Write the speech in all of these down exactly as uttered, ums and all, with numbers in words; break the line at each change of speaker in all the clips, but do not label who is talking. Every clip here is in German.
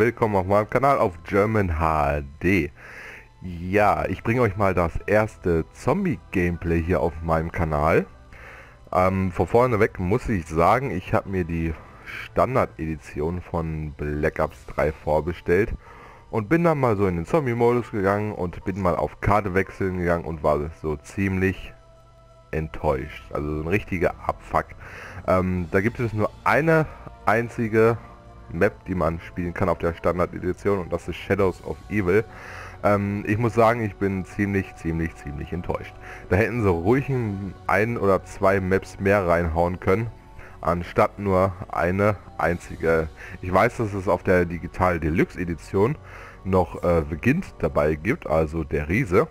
willkommen auf meinem Kanal auf German H D. Ja, ich bringe euch mal das erste Zombie-Gameplay hier auf meinem Kanal. Ähm, von vorne weg muss ich sagen, ich habe mir die Standard-Edition von Black Ops drei vorbestellt und bin dann mal so in den Zombie-Modus gegangen und bin mal auf Karte wechseln gegangen und war so ziemlich enttäuscht. Also so ein richtiger Abfuck. Ähm, da gibt es nur eine einzige Map, die man spielen kann auf der Standard-Edition, und das ist Shadows of Evil. Ähm, ich muss sagen, ich bin ziemlich, ziemlich, ziemlich enttäuscht. Da hätten sie ruhig ein oder zwei Maps mehr reinhauen können, anstatt nur eine einzige. Ich weiß, dass es auf der Digital Deluxe Edition noch äh, Beginnt dabei gibt, also der Riese.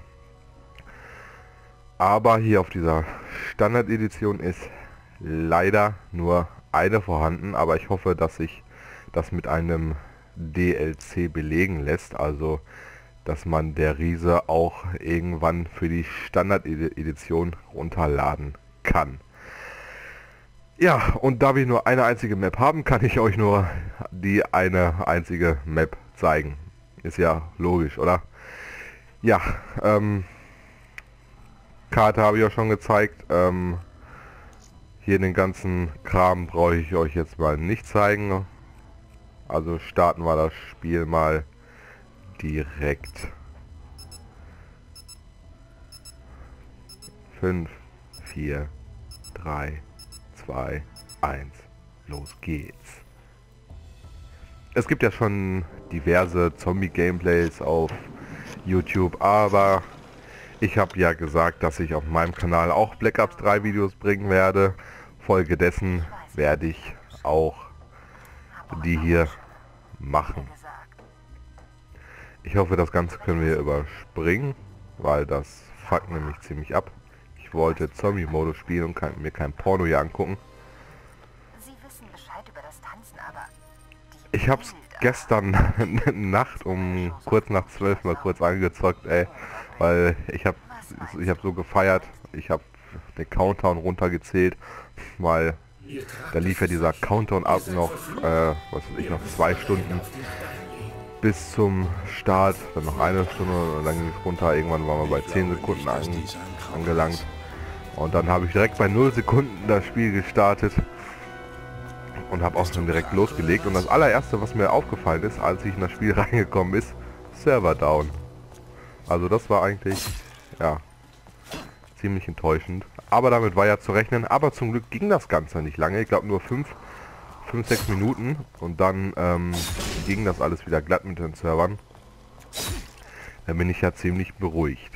Aber hier auf dieser Standard Edition ist leider nur eine vorhanden, aber ich hoffe, dass sich das mit einem D L C belegen lässt, also dass man der Riese auch irgendwann für die Standard Edition runterladen kann. Ja, und da wir nur eine einzige Map haben, kann ich euch nur die eine einzige Map zeigen. Ist ja logisch, oder? Ja, ähm, Karte habe ich auch schon gezeigt. Ähm, hier den ganzen Kram brauche ich euch jetzt mal nicht zeigen. Also starten wir das Spiel mal direkt. fünf, vier, drei, zwei, eins. Los geht's. Es gibt ja schon diverse Zombie-Gameplays auf YouTube, aber ich habe ja gesagt, dass ich auf meinem Kanal auch Black Ops drei Videos bringen werde. Folgedessen werde ich auch die hier machen. Ich hoffe, das Ganze können wir überspringen, weil das fuckt nämlich ziemlich ab. Ich wollte Zombie-Modus spielen und kann mir kein Porno hier angucken. Ich hab's gestern Nacht um kurz nach zwölf mal kurz angezockt, ey, weil ich hab ich hab so gefeiert. Ich hab den Countdown runtergezählt, weil da lief ja dieser Countdown ab noch, äh, was weiß ich, noch zwei Stunden bis zum Start, dann noch eine Stunde und dann ging es runter. Irgendwann waren wir bei zehn Sekunden an, angelangt und dann habe ich direkt bei null Sekunden das Spiel gestartet und habe auch schon direkt losgelegt. Und das allererste, was mir aufgefallen ist, als ich in das Spiel reingekommen ist, Server down. Also das war eigentlich, ja, ziemlich enttäuschend. Aber damit war ja zu rechnen. Aber zum Glück ging das Ganze nicht lange. Ich glaube nur fünf, fünf, sechs Minuten. Und dann ähm, ging das alles wieder glatt mit den Servern. Da bin ich ja ziemlich beruhigt.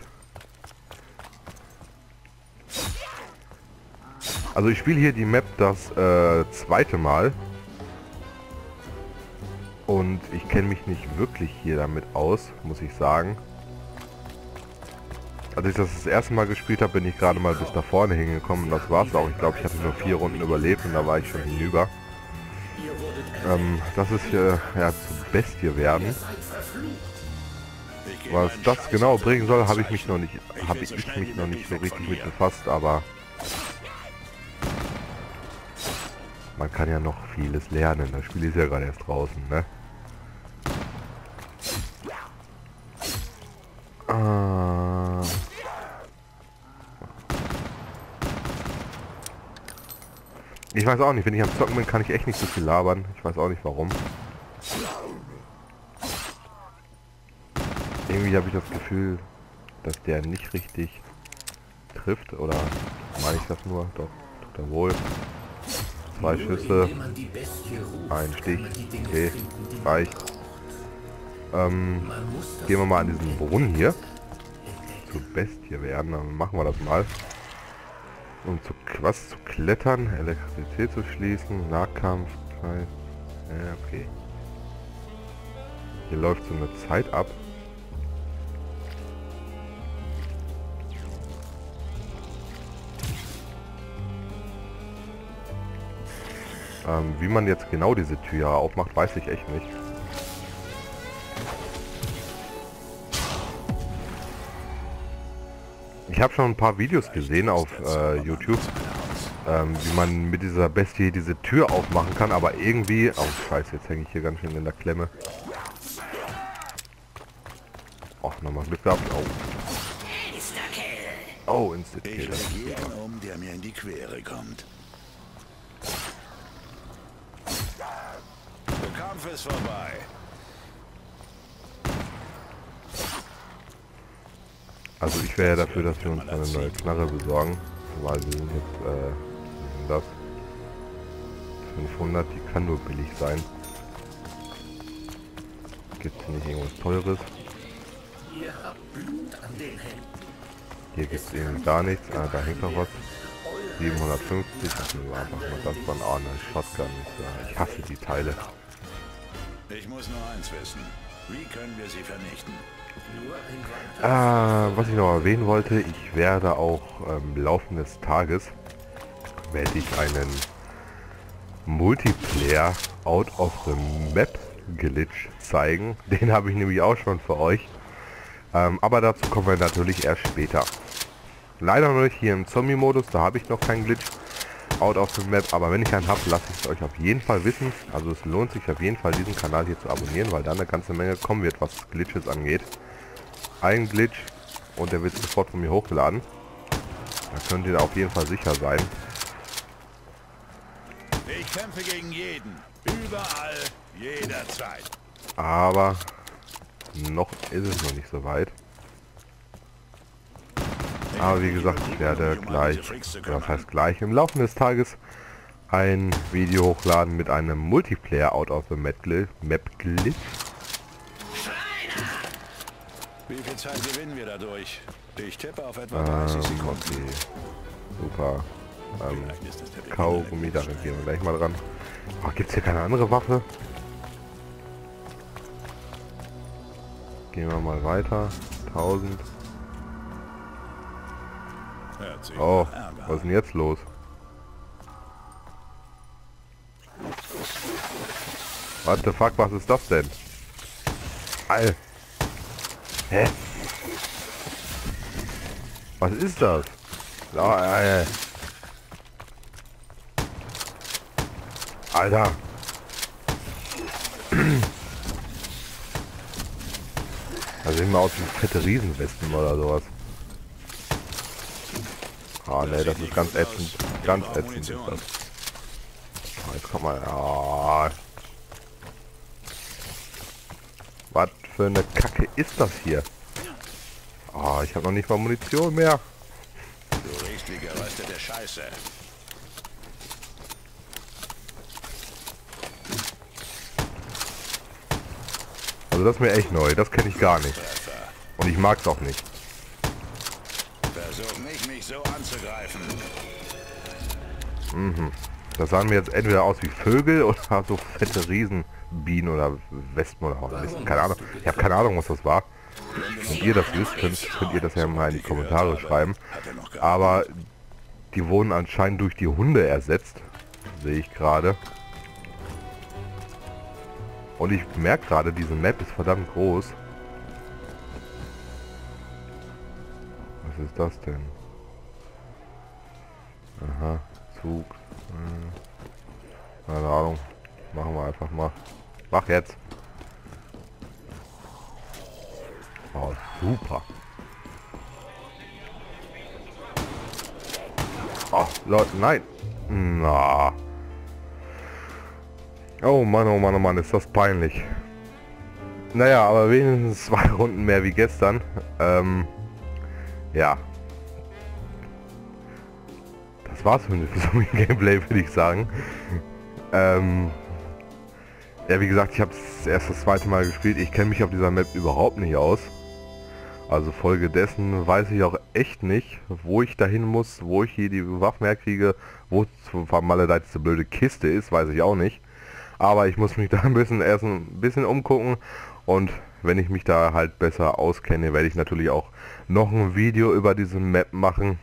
Also ich spiele hier die Map das äh, zweite Mal. Und ich kenne mich nicht wirklich hier damit aus, muss ich sagen. Als ich das das erste Mal gespielt habe, bin ich gerade mal bis da vorne hingekommen und das war's auch. Ich glaube, ich hatte nur vier Runden überlebt und da war ich schon hinüber. Ähm, das ist hier, ja, zu Bestie werden. Was das genau bringen soll, habe ich mich noch nicht, habe ich mich noch nicht so richtig mit befasst, aber man kann ja noch vieles lernen. Das Spiel ist ja gerade erst draußen, ne? Ich weiß auch nicht, wenn ich am Zocken bin, kann ich echt nicht so viel labern. Ich weiß auch nicht warum. Irgendwie habe ich das Gefühl, dass der nicht richtig trifft. Oder meine ich das nur? Doch, tut er wohl. Zwei Schüsse. Ein Stich. Okay, reicht. Ähm, gehen wir mal an diesen Brunnen hier. Zu Bestie werden, dann machen wir das mal. Um zu was zu klettern, Elektrizität zu schließen, Nahkampf, ja, okay. Hier läuft so eine Zeit ab. Ähm, wie man jetzt genau diese Tür aufmacht, weiß ich echt nicht. Ich habe schon ein paar Videos gesehen auf äh, YouTube, ähm, wie man mit dieser Bestie diese Tür aufmachen kann, aber irgendwie... Oh scheiße, jetzt hänge ich hier ganz schön in der Klemme. Ach, nochmal Glück gehabt. Oh. Oh, Insta-Kill.
Ich leg jeden um, der mir in die Quere kommt. Der Kampf ist vorbei.
Also ich wäre ja dafür, dass wir uns eine neue Knarre besorgen. Weil wir sind jetzt, äh, was ist denn das? fünfhundert, die kann nur billig sein. Gibt es nicht irgendwas Teures? Hier gibt es eben gar nichts. Ah, da hängt noch was. siebenhundertfünfzig. Also einfach mal das von oh, eine Shotgun. Ich, ich hasse die Teile.
Ich muss nur eins wissen. Wie können wir sie vernichten?
Ah, was ich noch erwähnen wollte, ich werde auch im ähm, Laufe des Tages werde ich einen Multiplayer Out of the Map Glitch zeigen. Den habe ich nämlich auch schon für euch. Ähm, aber dazu kommen wir natürlich erst später. Leider noch nicht hier im Zombie-Modus, da habe ich noch keinen Glitch Out of the Map, aber wenn ich einen habe, lasse ich es euch auf jeden Fall wissen. Also es lohnt sich auf jeden Fall, diesen Kanal hier zu abonnieren, weil da eine ganze Menge kommen wird, was Glitches angeht. Ein Glitch und der wird sofort von mir hochgeladen. Da könnt ihr auf jeden Fall sicher sein.
Ich kämpfe gegen jeden, überall, jederzeit.
Aber noch ist es noch nicht so weit. Aber wie gesagt, ich werde gleich, das heißt gleich im Laufe des Tages ein Video hochladen mit einem Multiplayer Out of the Map Glitch.
Wie viel Zeit gewinnen wir dadurch? Ich tippe auf etwa
Ähm,
dreißig Sekunden.
okay. Super. Ähm, Kaugummi, da gehen wir gleich mal dran. Oh, gibt es hier keine andere Waffe? Gehen wir mal weiter. tausend. Oh, was ist denn jetzt los? What the fuck, was ist das denn? All. Hä? Was ist das? Oh, äh. Alter. Da sehen wir aus wie fette Riesenwespen oder sowas. Ah ne, das ist ganz ätzend. Ganz ätzend ist das. Oh, jetzt kommt mal. Oh. Was für eine Kacke ist das hier? Oh, ich habe noch nicht mal Munition mehr.
Du riechst wie geröstete Scheiße.
Also das ist mir echt neu. Das kenne ich gar nicht. Und ich mag es auch nicht.
Versuch nicht, mich so anzugreifen.
Mhm. Das sahen mir jetzt entweder aus wie Vögel oder so fette Riesenbienen oder Wespen oder was. Keine Ahnung. Ich habe keine Ahnung, was das war. Wenn ihr das wisst, könnt, könnt ihr das ja mal in die Kommentare schreiben. Aber die wurden anscheinend durch die Hunde ersetzt. Sehe ich gerade. Und ich merke gerade, diese Map ist verdammt groß. Was ist das denn? Aha, Zug. Hm. Keine Ahnung. Machen wir einfach mal. Mach jetzt. Oh, super. Oh, Leute, nein. Na. Oh Mann, oh Mann, oh Mann, ist das peinlich. Naja, aber wenigstens zwei Runden mehr wie gestern. Ähm, ja. Das war's für ein Gameplay, würde ich sagen. Ähm, ja, wie gesagt, ich habe es erst das zweite Mal gespielt. Ich kenne mich auf dieser Map überhaupt nicht aus. Also folgedessen weiß ich auch echt nicht, wo ich dahin muss, wo ich hier die Waffen herkriege, wo mal diese blöde Kiste ist, weiß ich auch nicht. Aber ich muss mich da ein bisschen erst ein bisschen umgucken und wenn ich mich da halt besser auskenne, werde ich natürlich auch noch ein Video über diese Map machen.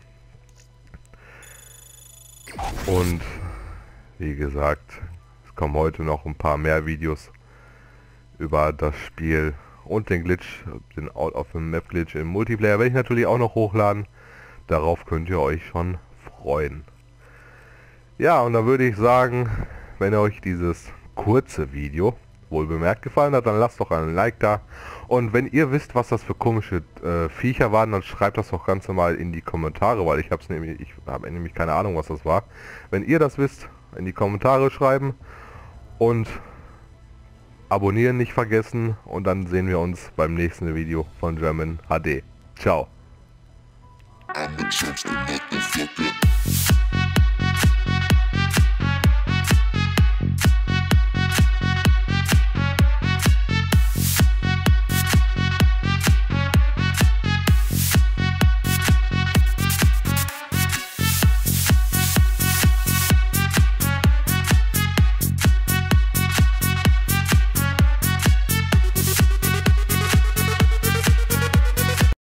Und wie gesagt, es kommen heute noch ein paar mehr Videos über das Spiel und den Glitch, den Out of the Map Glitch im Multiplayer werde ich natürlich auch noch hochladen. Darauf könnt ihr euch schon freuen. Ja, und dann würde ich sagen, wenn euch dieses kurze Video wohl bemerkt gefallen hat, dann lasst doch einen Like da. Und wenn ihr wisst, was das für komische äh, Viecher waren, dann schreibt das doch ganz normal in die Kommentare, weil ich hab's nämlich, ich habe nämlich keine Ahnung, was das war. Wenn ihr das wisst, in die Kommentare schreiben und abonnieren nicht vergessen, und dann sehen wir uns beim nächsten Video von German H D. Ciao.